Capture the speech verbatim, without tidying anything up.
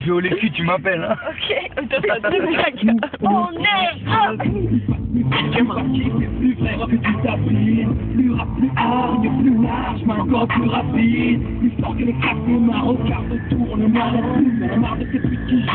Je vais au cul, tu m'appelles, hein. Ok, toi t'as deux blagues. On est Plus vrai que tu t'appliques, plus rap, plus hargne, plus large, maintenant plus rapide, plus fort que les craques, mon maroc, car autour, on est marre de plus, on a marre de ces petits